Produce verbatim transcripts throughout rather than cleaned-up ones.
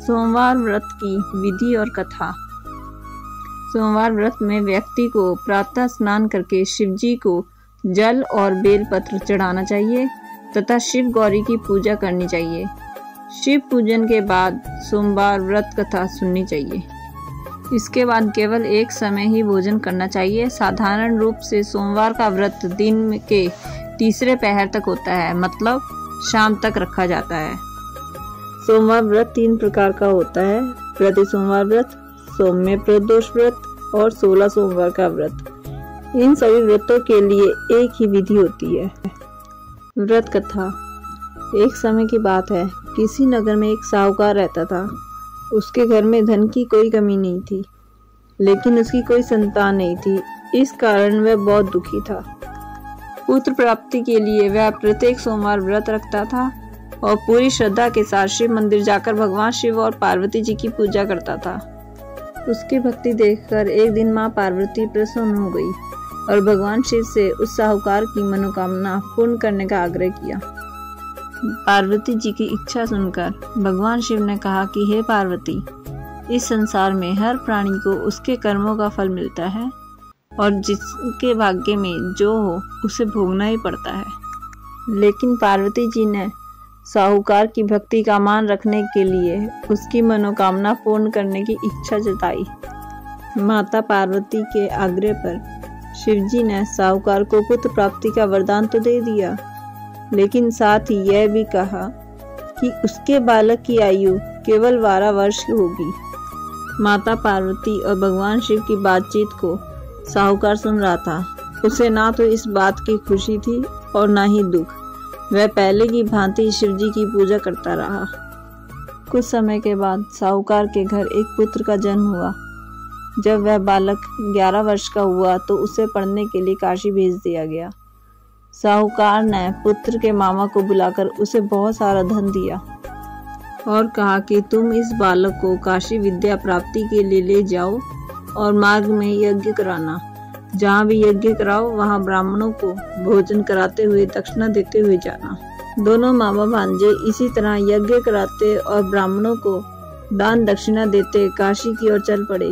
सोमवार व्रत की विधि और कथा। सोमवार व्रत में व्यक्ति को प्रातः स्नान करके शिवजी को जल और बेलपत्र चढ़ाना चाहिए तथा शिव गौरी की पूजा करनी चाहिए। शिव पूजन के बाद सोमवार व्रत कथा सुननी चाहिए। इसके बाद केवल एक समय ही भोजन करना चाहिए। साधारण रूप से सोमवार का व्रत दिन के तीसरे पहर तक होता है, मतलब शाम तक रखा जाता है। सोमवार व्रत तीन प्रकार का होता है: प्रति सोमवार व्रत, सौम्य प्रदोष व्रत और सोलह सोमवार का व्रत। इन सभी व्रतों के लिए एक ही विधि होती है। व्रत कथा। एक समय की बात है, किसी नगर में एक साहूकार रहता था। उसके घर में धन की कोई कमी नहीं थी, लेकिन उसकी कोई संतान नहीं थी। इस कारण वह बहुत दुखी था। पुत्र प्राप्ति के लिए वह प्रत्येक सोमवार व्रत रखता था और पूरी श्रद्धा के साथ शिव मंदिर जाकर भगवान शिव और पार्वती जी की पूजा करता था। उसकी भक्ति देखकर एक दिन मां पार्वती प्रसन्न हो गई और भगवान शिव से उस साहूकार की मनोकामना पूर्ण करने का आग्रह किया। पार्वती जी की इच्छा सुनकर भगवान शिव ने कहा कि हे पार्वती, इस संसार में हर प्राणी को उसके कर्मों का फल मिलता है और जिसके भाग्य में जो हो उसे भोगना ही पड़ता है। लेकिन पार्वती जी ने साहूकार की भक्ति का मान रखने के लिए उसकी मनोकामना पूर्ण करने की इच्छा जताई। माता पार्वती के आग्रह पर शिवजी ने साहूकार को पुत्र प्राप्ति का वरदान तो दे दिया, लेकिन साथ ही यह भी कहा कि उसके बालक की आयु केवल बारह वर्ष की होगी। माता पार्वती और भगवान शिव की बातचीत को साहूकार सुन रहा था। उसे ना तो इस बात की खुशी थी और ना ही दुख। वह पहले की भांति शिवजी की पूजा करता रहा। कुछ समय के बाद साहूकार के घर एक पुत्र का जन्म हुआ। जब वह बालक ग्यारह वर्ष का हुआ तो उसे पढ़ने के लिए काशी भेज दिया गया। साहूकार ने पुत्र के मामा को बुलाकर उसे बहुत सारा धन दिया और कहा कि तुम इस बालक को काशी विद्या प्राप्ति के लिए ले जाओ और मार्ग में यज्ञ कराना। जहाँ भी यज्ञ कराओ वहाँ ब्राह्मणों को भोजन कराते हुए दक्षिणा देते हुए जाना। दोनों मामा भांजे इसी तरह यज्ञ कराते और ब्राह्मणों को दान दक्षिणा देते काशी की ओर चल पड़े।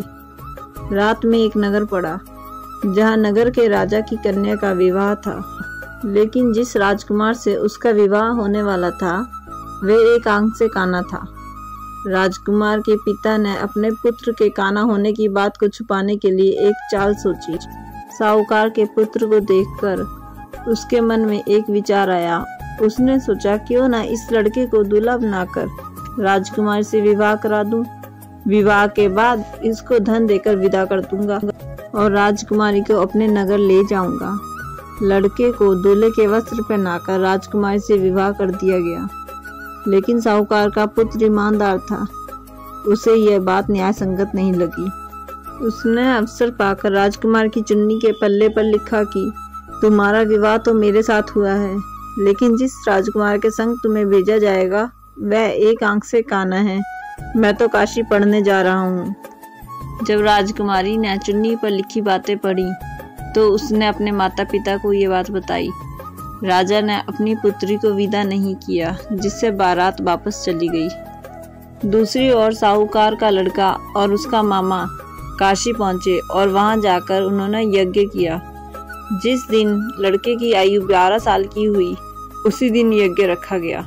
रात में एक नगर पड़ा जहाँ नगर के राजा की कन्या का विवाह था, लेकिन जिस राजकुमार से उसका विवाह होने वाला था वह एक आंख से काना था। राजकुमार के पिता ने अपने पुत्र के काना होने की बात को छुपाने के लिए एक चाल सोची। साहूकार के पुत्र को देखकर उसके मन में एक विचार आया। उसने सोचा क्यों ना इस लड़के को दूल्हा बनाकर राजकुमार से विवाह करा दूं। विवाह के बाद इसको धन देकर विदा कर दूंगा और राजकुमारी को अपने नगर ले जाऊंगा। लड़के को दूल्हे के वस्त्र पहनाकर राजकुमारी से विवाह कर दिया गया, लेकिन साहूकार का पुत्र ईमानदार था। उसे यह बात न्याय संगत नहीं लगी। उसने अवसर पाकर राजकुमार की चुन्नी के पल्ले पर लिखा कि तुम्हारा विवाह तो मेरे साथ हुआ है, लेकिन जिस राजकुमार के संग तुम्हें भेजा जाएगा वह एक आंख से काना है। मैं तो काशी पढ़ने जा रहा हूँ। जब राजकुमारी ने चुन्नी पर लिखी बातें पढ़ी तो उसने अपने माता पिता को ये बात बताई। राजा ने अपनी पुत्री को विदा नहीं किया, जिससे बारात वापस चली गई। दूसरी ओर साहूकार का लड़का और उसका मामा काशी पहुंचे और वहां जाकर उन्होंने यज्ञ किया। जिस दिन लड़के की आयु बारह साल की हुई उसी दिन यज्ञ रखा गया।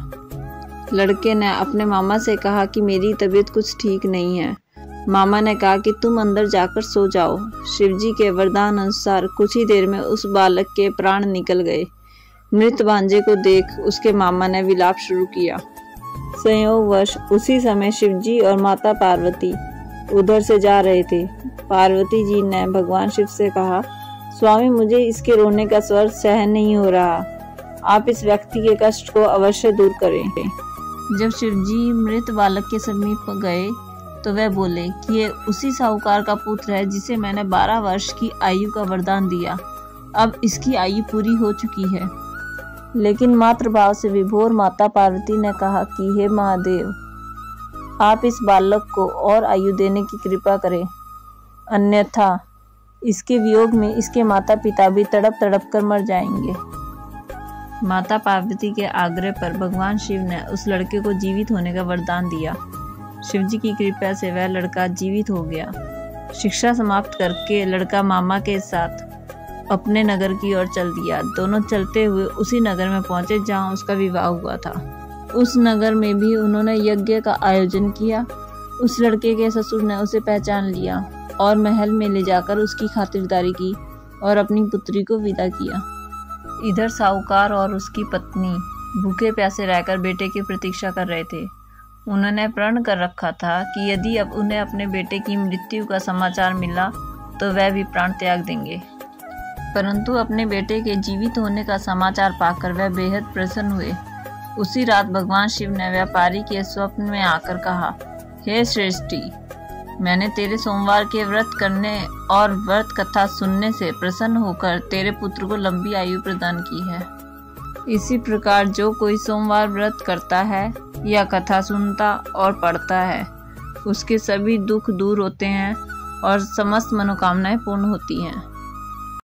लड़के ने अपने मामा से कहा कि मेरी तबीयत कुछ ठीक नहीं है। मामा ने कहा कि तुम अंदर जाकर सो जाओ। शिवजी के वरदान अनुसार कुछ ही देर में उस बालक के प्राण निकल गए। मृत भांजे को देख उसके मामा ने विलाप शुरू किया। संयोगवश उसी समय शिवजी और माता पार्वती उधर से जा रहे थे। पार्वती जी ने भगवान शिव से कहा, स्वामी मुझे इसके रोने का स्वर सहन नहीं हो रहा, आप इस व्यक्ति के कष्ट को अवश्य दूर करें। जब शिवजी मृत बालक के समीप गए तो वह बोले कि ये उसी साहूकार का पुत्र है जिसे मैंने बारह वर्ष की आयु का वरदान दिया। अब इसकी आयु पूरी हो चुकी है। लेकिन मातृभाव से विभोर माता पार्वती ने कहा कि हे महादेव, आप इस बालक को और आयु देने की कृपा करें, अन्यथा इसके वियोग में इसके माता पिता भी तड़प तड़प कर मर जाएंगे। माता पार्वती के आग्रह पर भगवान शिव ने उस लड़के को जीवित होने का वरदान दिया। शिवजी की कृपा से वह लड़का जीवित हो गया। शिक्षा समाप्त करके लड़का मामा के साथ अपने नगर की ओर चल दिया। दोनों चलते हुए उसी नगर में पहुंचे जहां उसका विवाह हुआ था। उस नगर में भी उन्होंने यज्ञ का आयोजन किया। उस लड़के के ससुर ने उसे पहचान लिया और महल में ले जाकर उसकी खातिरदारी की और अपनी पुत्री को विदा किया। इधर साहूकार और उसकी पत्नी भूखे प्यासे रहकर बेटे की प्रतीक्षा कर रहे थे। उन्होंने प्रण कर रखा था कि यदि अब उन्हें अपने बेटे की मृत्यु का समाचार मिला तो वह भी प्राण त्याग देंगे। परंतु अपने बेटे के जीवित होने का समाचार पाकर वह बेहद प्रसन्न हुए। उसी रात भगवान शिव ने व्यापारी के स्वप्न में आकर कहा, हे श्रेष्ठी, मैंने तेरे सोमवार के व्रत करने और व्रत कथा सुनने से प्रसन्न होकर तेरे पुत्र को लंबी आयु प्रदान की है। इसी प्रकार जो कोई सोमवार व्रत करता है या कथा सुनता और पढ़ता है, उसके सभी दुख दूर होते हैं और समस्त मनोकामनाएं पूर्ण होती हैं।